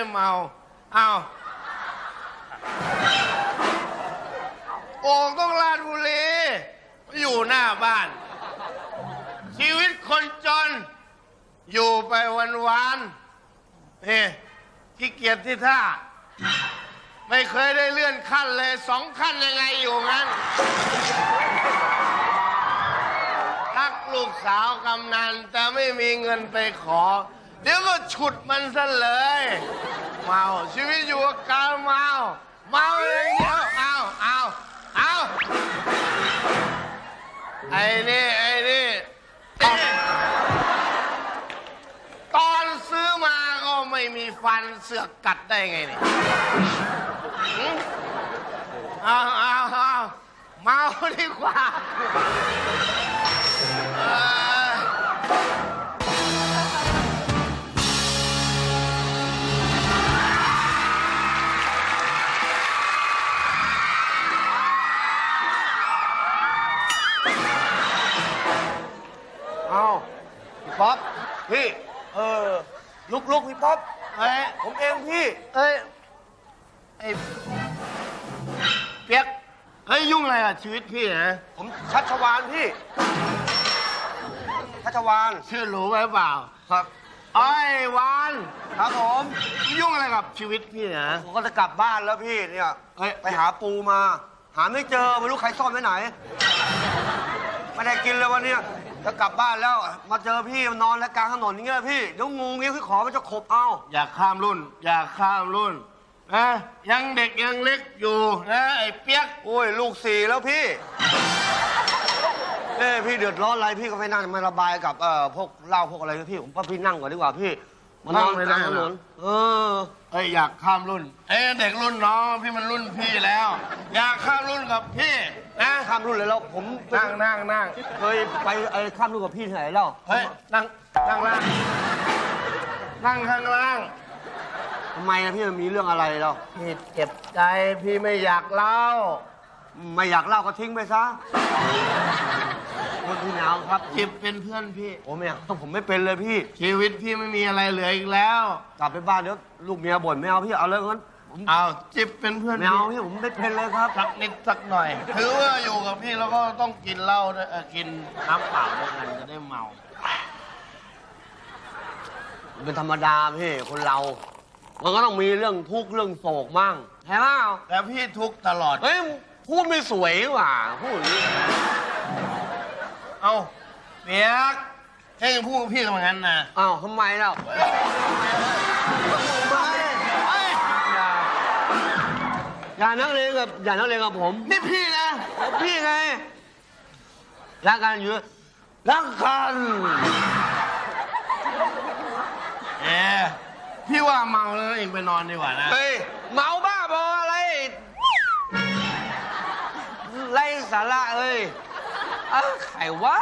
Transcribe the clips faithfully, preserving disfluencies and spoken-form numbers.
เมาอ้าวโอ่งต้องลาดบุรีอยู่หน้าบ้านชีวิตคนจนอยู่ไปวันๆนี่ขี้เกียจที่ท่าไม่เคยได้เลื่อนขั้นเลยสองขั้นยังไงอยู่งั้นรักลูกสาวกำนันแต่ไม่มีเงินไปขอเดี๋ยวก็ฉุดมันซะเลยเมาชีวิตอยู่กับการเมาเมาเลยเดียวเอาเอาเอาไอ้นี่ไอ้นี่ตอนซื้อมาก็ไม่มีฟันเสือกกัดได้ไงเนี่ยเอาเอาเอาเมาดีกว่าเอาพี่ป๊อปพี่เออลุกลุกพี่ป๊อปเฮ้ยผมเองพี่เอ้ยไอ้เปียกเฮ้ยยุ่งอะไรอ่ะชีวิตพี่นะผมชัชวาลพี่ชัชวาลชื่อรู้ไว้เปล่าครับไอ้วานครับผมยุ่งอะไรกับชีวิตพี่นะผมก็จะกลับบ้านแล้วพี่เนี่ยไปหาปูมาหาไม่เจอไม่รู้ใครซ่อนไว้ไหนไม่ได้กินเลยวันนี้จะกลับบ้านแล้วมาเจอพี่นอนแล้วกลางถนนอย่างเงี้ยพี่เดี๋ยวงูงี้พี่ขอมันจะขบเอาอยากข้ามรุ่นอยากข้ามรุ่นนะยังเด็กยังเล็กอยู่นะไอ้เปียกโอ้ยลูกสี่แล้วพี่เอ้พี่เดือดร้อนอะไรพี่ก็ไปนั่งมาระบายกับเอ่อพวกเหล้าพวกอะไรพี่ผมว่าพี่นั่งก่อนดีกว่าพี่มานอนกลางถนนเออเอ้ยอยากข้ามรุ่นเอ้เด็กรุ่นน้องพี่มันรุ่นพี่แล้วอยากข้ามรุ่นกับพี่นะข้ามรุ่นเลยแล้วผมนั่งนั่งนั่งเคยไปไอ้ข้ามรุ่นกับพี่ที่ไหนแล้วเฮ้ยนั่งนั่งล่างนั่งข้างล่างทำไมนะพี่มันมีเรื่องอะไรแล้วพี่เจ็บใจพี่ไม่อยากเล่าไม่อยากเล่าก็ทิ้งไปซะคนพี่หนาวครับจิบเป็นเพื่อนพี่ผมไม่ผมไม่เป็นเลยพี่ชีวิตพี่ไม่มีอะไรเหลืออีกแล้วกลับไปบ้านเดี๋ยวลูกเมียบ่นไม่เอาพี่เอาเลยงั้นเอาจิบเป็นเพื่อนไม่เอาพี่ผมไม่เป็นเลยครับสักนิดสักหน่อยถือว่าอยู่กับพี่แล้วก็ต้องกินเหล้าด้วยกินน้ำเปล่าด้วยกันจะได้เมาเป็นธรรมดาพี่คนเรามันก็ต้องมีเรื่องทุกข์เรื่องโศกมั่งใช่ไหมแต่พี่ทุกข์ตลอดเฮ้ยพูดไม่สวยว่ะพูดนี้เอ้าเปียกแค่ยังพูดกับพี่ทำไมงั้นนะเอ้าทำไมเล่าอย่านักเลงกับอย่านักเลงกับผมนี่พี่นะพี่ไงรักกันอยู่รักกันเอ๊ะพี่ว่าเมาแล้วเองไปนอนดีกว่านะเฮ้ยเมาบ้าบออะไรไร้สาระเอ้ยเอ้าไข่ไว้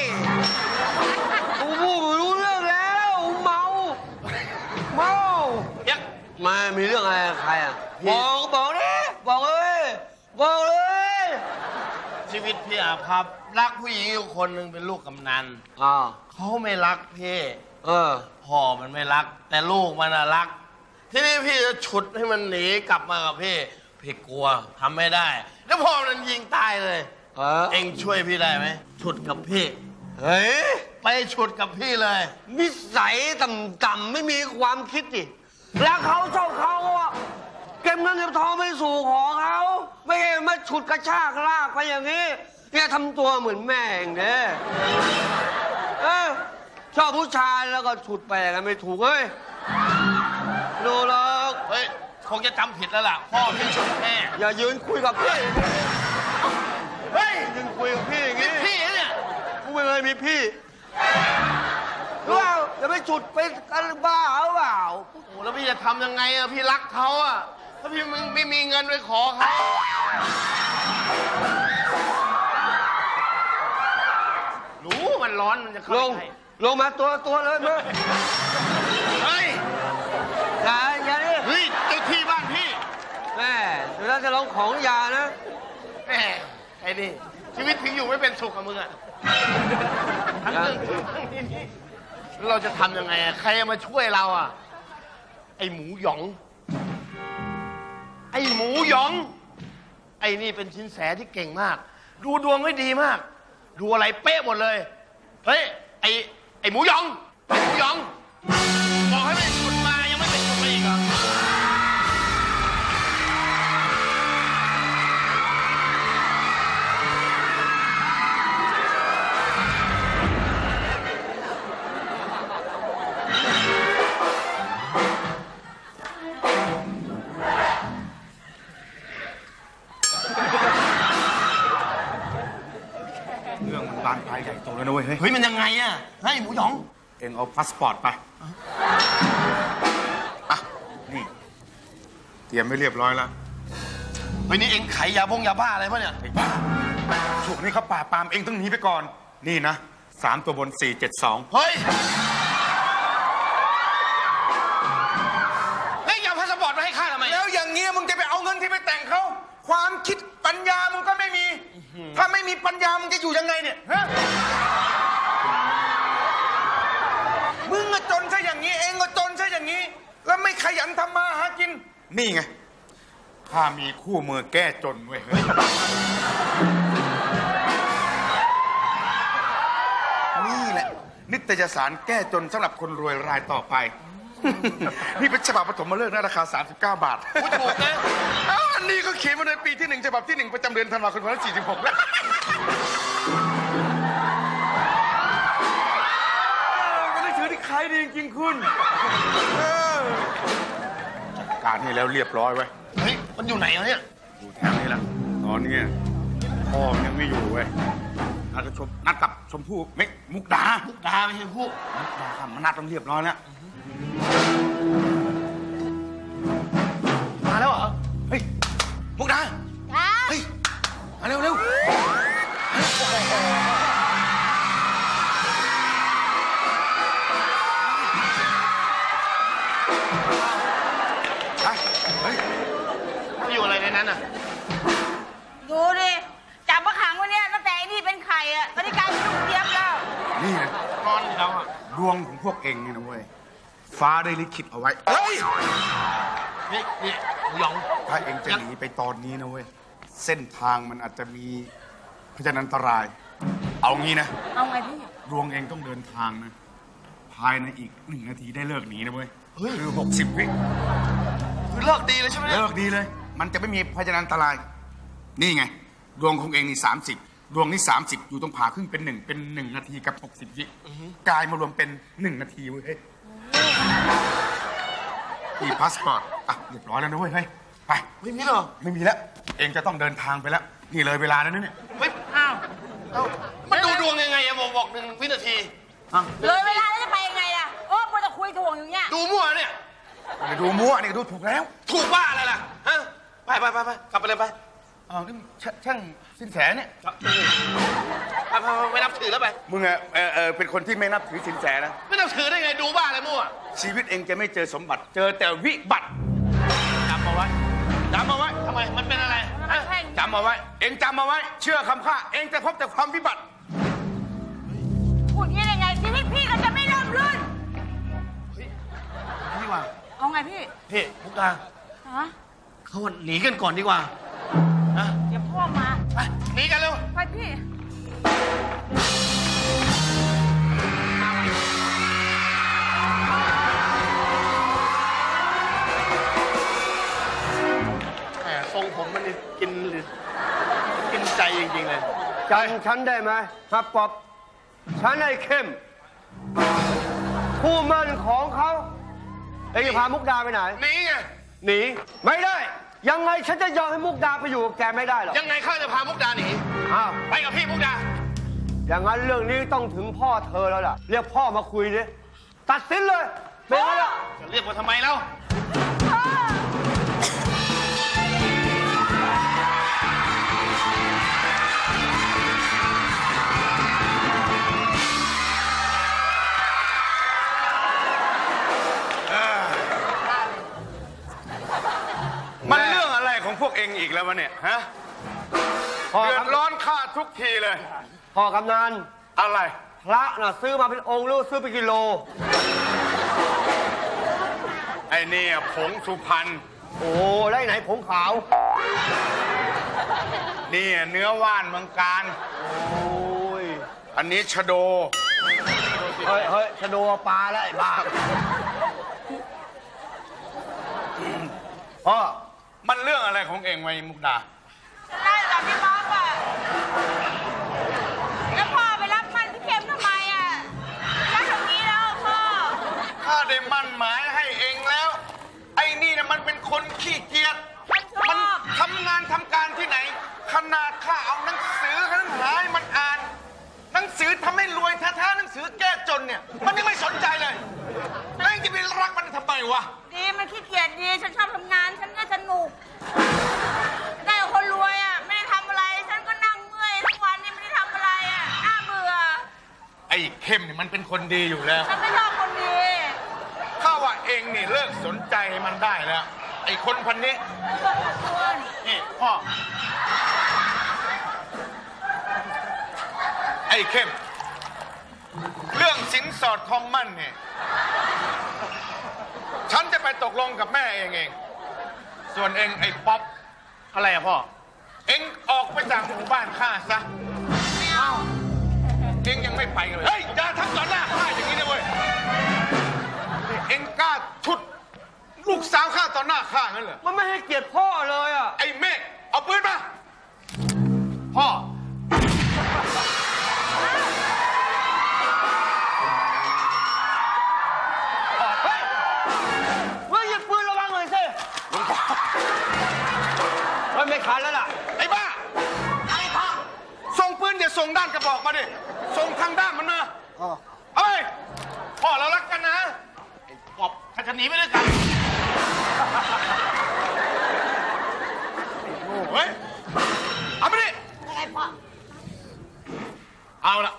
กูพูดรู้เรื่องแล้วเมาเมายักมามีเรื่องอะไรใครอ่ะบอกบอกดิบอกเลยบอกเลยชีวิตพี่อาภัพรักผู้หญิงอยู่คนหนึ่งเป็นลูกกำนันอ่าเขาไม่รักพี่เออพ่อมันไม่รักแต่ลูกมันรักที่นี่พี่จะฉุดให้มันหนีกลับมากับพี่พี่กลัวทำไม่ได้แล้วพ่อมันยิงตายเลยเออเอ็งช่วยพี่ได้ไหมฉุดกับพี่เฮ้ยไปฉุดกับพี่เลยนิสัยต่ำๆไม่มีความคิดดิแล้วเขาชอบเขาอ่ะเก็บเงินเก็บทองไม่สู่ขอเขาไม่ให้มาฉุดกระชากลากไปอย่างนี้เนี่ยทำตัวเหมือนแม่เองเนี่ยเออชอบผู้ชายแล้วก็ฉุดไปกันไม่ถูกเฮ้ยดูหรอกเฮ้ยคงจะจำผิดแล้วล่ะพ่อพี่ฉุดแม่อย่ายืนคุยกับพี่เฮ้ยยืนคุยกับพี่อย่างงี้พี่เนี่ยกูไม่เคยมีพี่รู้เปล่าจะไปฉุดไปกันบ้าหรือเปล่าโอ้แล้วพี่จะทำยังไงอะพี่รักเขาอะถ้าพี่มึงไม่มีเงินไปขอเขารู้มันร้อนมันจะเข้าไปลงมาตัวตัวเลยมึงเฮ้ยอย่าอย่าดิเฮ้ยเจ้าที่บ้านพี่แม่เดี๋ยวเราจะลงของยานะแม่ไอ้นี่ชีวิตถึงอยู่ไม่เป็นสุขกับมึงอะทั้งเรื่องทั้งนี้เราจะทำยังไงอะใครมาช่วยเราอะไอ้หมูหยองไอ้หมูหยองไอ้นี่เป็นสินแสที่เก่งมากดูดวงไว้ดีมากดูอะไรเป๊ะหมดเลยเฮ้ยไอ้ไอ้หมูหยองไอ้หมูหยองบอกให้ไปฉุดมายังไม่ไปฉุดมาอีกเหรอบานปลายใหญ่โตแล้วนะเว้ยเฮ้ยมันยังไงอะให้หมูหยองเอ็งเอาพาสปอร์ตไปอ่ะนี่เตรียมไว้เรียบร้อยแล้วเฮ้ยนี่เอ็งไขยาบงยาบ้าอะไรปะเนี่ยไอ้บ้าช่วงนี้เขาป่าปามเอ็งต้องหนีไปก่อนนี่นะสามตัวบนสี่เจ็ดสองเฮ้ยเฮ้ยเอาพาสปอร์ตมาให้ข้าทำไมแล้วอย่างเงี้ยมึงจะไปเอาเงินที่ไปแต่งเขาความคิดปัญญามึงก็ไม่มีถ้าไม่มีปัญญามึงจะอยู่ยังไงเนี่ยฮะมึงก็จนซะอย่างนี้เองก็จนซะอย่างนี้แล้วไม่ขยันทำมาหากินนี่ไงข้ามีคู่มือแก้จนเว้ยนี่แหละนิตยสารแก้จนสำหรับคนรวยรายต่อไปนี่เป็นฉบับปฐมฤกษ์นะราคาสามสิบเก้าบาทถูกนะอ้าวอันนี้ก็เขียนมาในปีที่หนึ่งฉบับที่หนึ่งประจำเดือนธันวาคมสองพันห้าร้อยสี่สิบหกแล้วก็ได้ถือที่ขายดีจริงๆคุณการนี้แล้วเรียบร้อยไว้เฮ้ยมันอยู่ไหนวะเนี่ยอยู่แถวนี้แหละตอนนี้พ่อยังไม่อยู่เว้ยนัดกับชมนัดกับชมพู่ไม่มุกดามุกดาไม่ใช่ผู้มุกดาครับมันนัดต้องเรียบร้อยแล้วมาแล้วเหรอเฮ้ยมุกดาเฮ้ยมาเร็วเร็วเฮ้ยเขาอยู่อะไรในนั้นอ่ะดูดิจับมาขังไว้เนี่ยตั้งแต่ไอ้นี่เป็นไข่อะตอนนี้กลายเป็นลูกเจี๊ยบแล้วนี่ไงนอนอยู่แล้วอะดวงของพวกเองนี่นะเว้ยฟ้าได้ลิขิตเอาไว้เฮ้ยนี่นี่หยองถ้าเองจะหนีไปตอนนี้นะเว้ยเส้นทางมันอาจจะมีพยันอันตรายเอางี้นะเอาไงพี่ดวงเองต้องเดินทางนะภายในอีกหนึ่งนาทีได้เลิกหนีนะเว้ยคือหกสิบวิคือเลิกดีเลยใช่ไหมเลิกดีเลยมันจะไม่มีพยันอันตรายนี่ไงดวงของเองนี่สามสิบดวงนี่สามสิบอยู่ตรงผ่าครึ่งเป็นหนึ่งเป็นหนึ่งนาทีกับหกสิบวิกลายมารวมเป็นหนึ่งนาทีเว้ยอีพาสปอร์ตอ่ะเรียบร้อยแล้วนะเว้ยเฮ้ยไปไม่มีหรอไม่มีแล้วเองจะต้องเดินทางไปแล้วนี่เลยเวลาแล้วเนี่ยเฮ้ยอ้าวมันดูดวงยังไงอะบอกบอกหนึ่งวินาทีเลยเวลาแล้วจะไปยังไงอะโอ้ควรจะคุยถ่วงอย่างเงี้ยดูมั่วเนี่ยไม่ดูมั่วนี่ดูถูกแล้วถูกบ้าอะไรล่ะฮะไปไปไปไปกลับไปเลยไปอ๋อนี่ช่างสินแสเนี่ยไปไปไม่นับถือแล้วไปมึงอะเออเออเป็นคนที่ไม่นับถือสินแสนะไม่นับถือได้ไงดูบ้าอะไรมั่วชีวิตเองจะไม่เจอสมบัติเจอแต่วิบัติจำเอาไว้จำเอาไว้ทำไมมันเป็นอะไรจำเอาไว้เองจำเอาไว้เชื่อคำข้าเองจะพบแต่ความวิบัติพูดยังไงชีวิตพี่ก็จะไม่ร่มรื่นนี่ว่าเอาไงพี่พี่มุกดาฮะเขาหนีกันก่อนดีกว่านะเดี๋ยวพ่อมาไปหนีกันเร็วไปพี่แหมทรงผมมันนี่กินหรือกินใจจริงๆเลยจำฉันได้ไหมครับป๊อบฉันไอ้เข้มคู่มั่นของเขาเอ็งจะพามุกดาไปไหนหนีไงหนีไม่ได้ยังไงฉันจะยอมให้มุกดาไปอยู่กับแกไม่ได้หรอกยังไงข้าจะพามุกดาหนีอ้าวไปกับพี่มุกดาอย่างนั้นเรื่องนี้ต้องถึงพ่อเธอแล้วล่ะเรียกพ่อมาคุยดิตัดสินเลยเป็นไงล่ะจะเรียกว่าทำไมเล่ามันเรื่องอะไรของพวกเองอีกแล้ววะเนี่ยฮะเดือดร้อนข้าทุกทีเลยพ่อกำนันอะไรพระน่ะซื้อมาเป็นองค์หรือซื้อเป็นกิโลไอ้อ้นี่ผงสุพรรณโอ้ได้ไหนผงขาวนี่เนื้อว่านเมืองการโอ้ยอันนี้ชะโดเฮ้ยเฮ้ยชะโดปลาแล้วไอ้บ้าพ่อมันเรื่องอะไรของเองไว้มุกดาไล่จากพี่บ๊อบอ่ะแล้วพ่อไปรับมันพี่เข้มทำไมอ่ะรักทำนี้แล้วพ่อข้าได้มั่นหมายให้เองแล้ว ไอ้นี่นะมันเป็นคนขี้เกียจมันชมันอบทำงานทำการที่ไหน ขนาดข้าเอาหนังสือทั้งหายมันอ่าน หนังสือทำให้รวยแท้ๆหนังสือแก้จนเนี่ย มันยังไม่สนใจเลยแล้วยังจะไปรักมันทำไมวะดีมันขี้เกียจดีฉันชอบทำงานฉันก็สนุกได้กับคนรวยอ่ะไม่ได้ทำอะไรฉันก็นั่งเมื่อยทั้งวันนี่ไม่ได้ทำอะไรอ่ะน่าเบื่อไอ้เข้มเนี่ยมันเป็นคนดีอยู่แล้วฉันไม่ชอบคนดีข้าว่าเองนี่เลิกสนใจมันได้แล้ว ไอ้คนพันนี้ นี่พ่อ ไอ้เข้ม เรื่องสินสอดทองมั่นเนี่ย ฉันจะไปตกลงกับแม่เองเอง ส่วนเองไอ้ป๊อปอะไรอะพ่อเองออกไปจากหมู่บ้านข้าซะเองยังไม่ไปกันเลย เฮ้ย อย่าทำต่อหน้าข้าอย่างนี้นะเว้ยนี่เองกล้าชุด ลูกสาวข้าต่อหน้าข้างั้นเหรอมันไม่ให้เกียรติพ่อเลยอ่ะไอ้เมฆเอาปืนมาพ่อเฮ้ยเฮ้ยหยิบปืนระวังหน่อยสิเฮ้ยไม่คันแล้วล่ะไอ้บ้าไอ้พ่อส่งปืนอย่าส่งด้านกระบอกมาดิ ส่งทางด้านมันมาเอ้ย พ่อเรารักกันนะปอบถ้าจะหนีไปด้วยกันเฮ้ย เอาไปดิไอ้พ่อเอาละ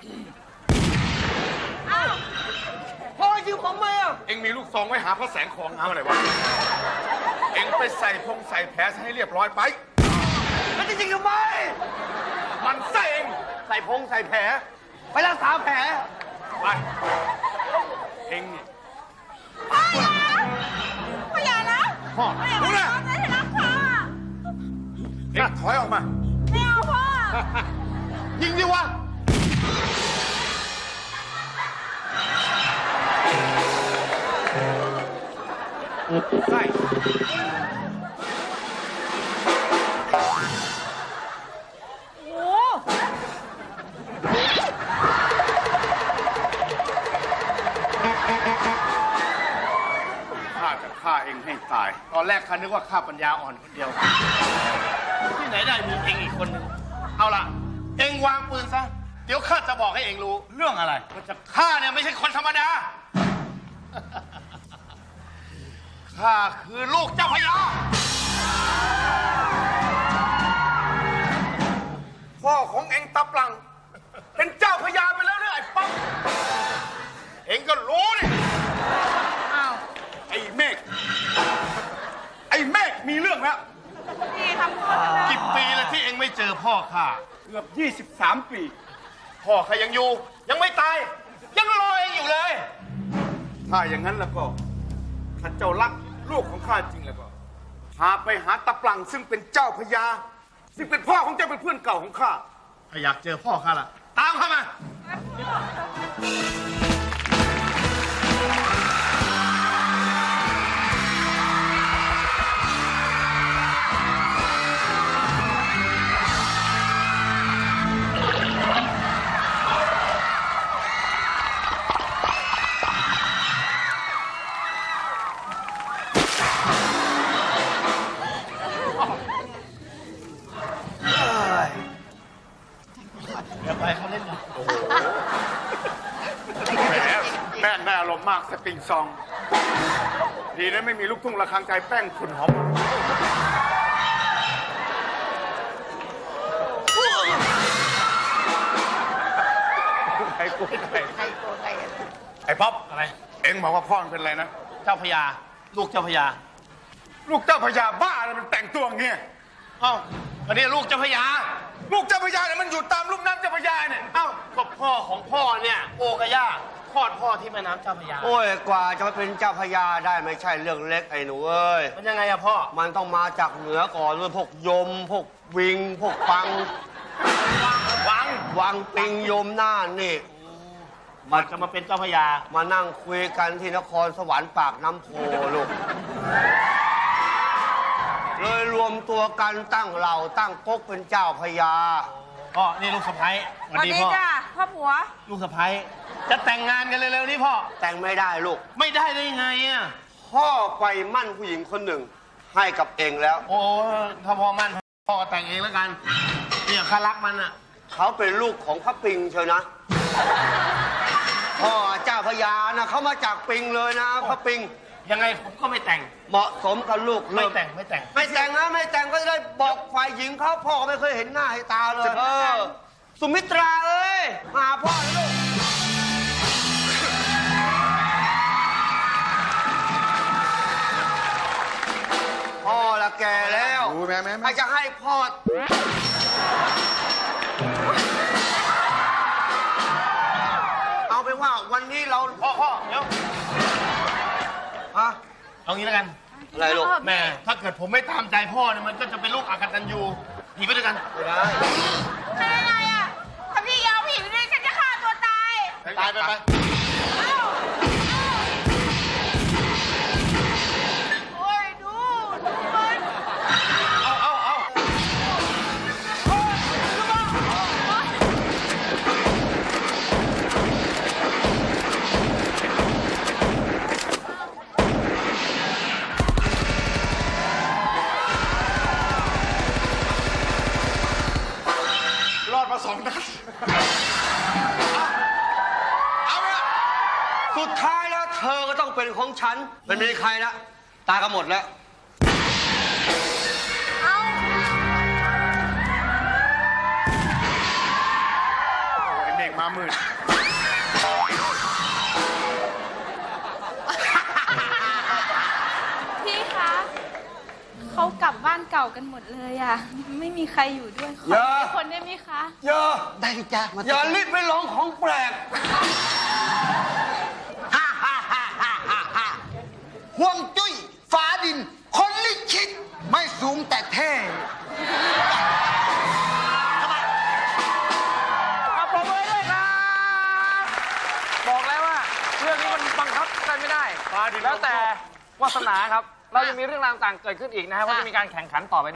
เอ้าพ่อยิงผมไหมอ่ะเอ็งมีลูกซองไว้หาพระแสงของเอาอะไรวะ เอ็งไปใส่พงใส่แผลให้เรียบร้อยไปแล้วจะยิงทำไมมันใส่เองใส่พงใส่แผล ไปรักษาแผลไป เอ็งนี่พ่ออย่านะพ่อพ่ออย่ารู้มานะทำฉันรักพ่อเอ็งถอยออกมาไม่เอาพ่อยิงดิวะ ใส่โอ้ข้าจะฆ่าเองให้ตายตอนแรกข้านึกว่าข้าปัญญาอ่อนคนเดียว ที่ไหนได้มีเองอีกคนหนึ่งเอาล่ะ เองวางปืนซะ เดี๋ยวข้าจะบอกให้เองรู้เรื่องอะไรว่าจะข้าเนี่ยไม่ใช่คนธรรมดา ข้าคือลูกเจ้าพญาพ่อของเองตาปลัง เป็นเจ้าพญาไปแล้วเนี่ยไอ้ป๊อปเองก็รู้นี่อ้าวไอ้เมฆ ไอ้เมฆมีเรื่องแล้วนี่ทำพ่อฉันเลยกี่ปีแล้วที่เองไม่เจอพ่อข้าเกือบยี่สิบสามปีพ่อข้ายังอยู่ ยังไม่ตาย ยังรอเองอยู่เลยถ้าอย่างนั้นแล้วก็ ถ้าเจ้ารักลูกของข้าจริงแล้วก็ พาไปหาตาปลังซึ่งเป็นเจ้าพญา ซึ่งเป็นพ่อของเจ้าเป็นเพื่อนเก่าของข้าถ้าอยากเจอพ่อข้าล่ะ ตามเข้ามา เดี๋ยวไปเขาเล่นกันแหมแม่ได้อารมณ์มากสปริงซอง ดีนะไม่มีลูกทุ่งระฆังใจแป้งขุนหอม ใครกูใครใครโกรธใครไอ้ป๊อปอะไรเอ็งบอกว่าพ่อมันเป็นอะไรนะเจ้าพญา ลูกเจ้าพญาลูกเจ้าพญาบ้าอะไรมันแต่งตัวอย่างเงี้ยเอ้าอันนี้ลูกเจ้าพญาลูกเจ้าพญาเนี่ยมันอยู่ตามลุ่มน้ำเจ้าพญาเนี่ยเอ้าก็พ่อของพ่อเนี่ยโอกะย่าคลอดพ่อที่แม่น้ำเจ้าพระยาโอ้ยกว่าจะมาเป็นเจ้าพระยาได้ไม่ใช่เรื่องเล็กไอ้หนูเอ้ยมันยังไงอะพ่อมันต้องมาจากเหนือก่อนเลยพวกยม พวกวิง พวกปังวังวังปิงยมหน้านี่มันจะมาเป็นเจ้าพระยามานั่งคุยกันที่นครสวรรค์ปากน้ำโพลูก เลยรวมตัวกันตั้งเหล่าตั้งก๊กเป็นเจ้าพระยาพ่อ นี่ลูกสะใภ้สสวัสวัสดีดีพ่อจ้ะพ่อผัวลูกสะใภ้จะแต่งงานกันเร็วๆนี้พ่อแต่งไม่ได้ลูกไม่ได้ได้ยังไงอะพ่อไปมั่นผู้หญิงคนหนึ่ง ให้กับเองแล้วโอ้ถ้าพ่อมั่นพ่อก็แต่งเองแล้วกัน เนี่ยข้ารักมันอะเขาเป็นลูกของพระปิงเชียวนะ พ่อเจ้าพระยานะเขามาจากปิงเลยนะพระปิงยังไงผมก็ไม่แต่งเหมาะสมกับลูกไม่เลิกแต่งไม่แต่งไม่แต่งนะไม่แต่งก็จะได้บอกฝ่ายหญิงเขาพ่อก็ไม่เคยเห็นหน้าเห็นตาเลยเออสุมิตราเอ้ยมาหาพ่อเลยลูกพ่อละแก่แล้วรู้ไหมแม่ใครจะให้พ่อเอาเป็นว่าวันนี้เราพ่อพ่อเดี๋ยวฮะเอางี้แล้วกันอะไรลูกแม่ ถ้าเกิดผมไม่ตามใจพ่อเนี่ยมันก็จะเป็นลูกอากตันยูหนีไปด้วยกันไม่ได้ไม่เป็นไรอ่ะ ถ้าพี่ยอมผิวนี่ฉันจะฆ่าตัวตายตายไปไปเอ้าโอ้ยดูดูมันเอาเอาเอารอดมาสองนัดเอาไปละสุดท้ายแล้วเธอก็ต้องเป็นของฉันเป็นมีใครละตายกันหมดแล้วเอาเป็นเด็กมามืดพี่คะเขากลับบ้านเก่ากันหมดเลยอ่ะ ไม่มีใครอยู่ด้วยขออย่าอีกคนได้ไหมคะอย่าได้จ้ามาอย่ารีบไปลองของแปลกห่วงจุ้ยฟ้าดิน คนลิขิตไม่สูงแต่เท่เอาปรบมือด้วยครับ บอกแล้วว่าเรื่องนี้มันบังคับกันไม่ได้ แล้วแต่วาสนาครับ เรายังมีเรื่องราวต่างๆเกิดขึ้นอีกนะฮะว่าจะมีการแข่งขันต่อไป